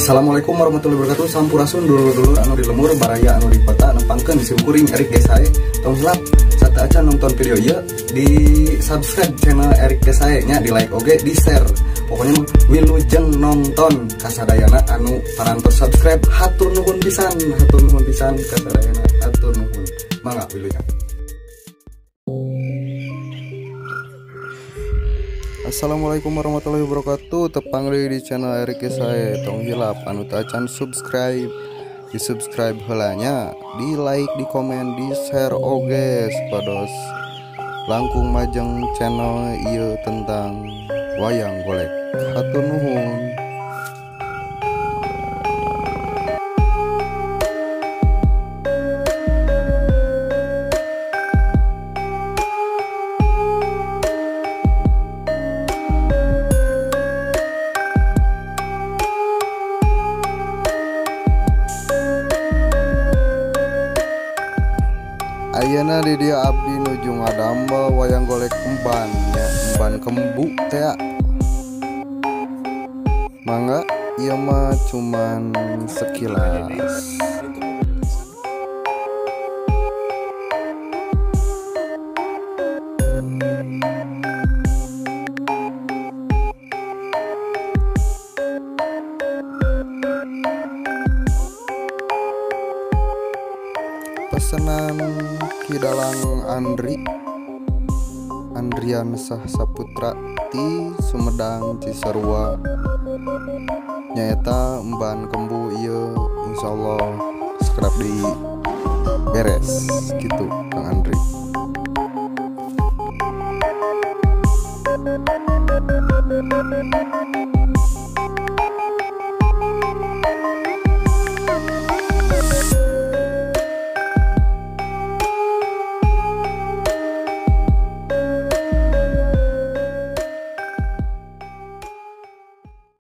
Assalamualaikum warahmatullahi wabarakatuh. Sampurasun dulu anu di lemur baraya anu di kota nempangkeun di simkuring Erik Desae. Tong hilap sata acan nonton video ieu di subscribe channel Erik Desae nya, di like oge, di share. Pokoknya wilujeng nonton kasadayana anu parantos subscribe. Hatur nuhun pisan kasadayana, hatur nuhun. Mangga wilujeng. Assalamualaikum warahmatullahi wabarakatuh. Tepang di channel Erik Desae. Tong hilap anu tacan subscribe, di subscribe helanya, di like, di komen, di share oge sepados langkung majeng channel ieu tentang wayang golek. Hatur nuhun. Ayeuna di dia abdi nuju ngadambel wayang golek emban ya, emban kembu teh. Mangga ieu mah cuman sekilas. Pesanan Kidalang Andrian Saputra ti Sumedang Cisarua nyaeta emban kembu ieu insyaallah sekerap di beres gitu Kang Andri.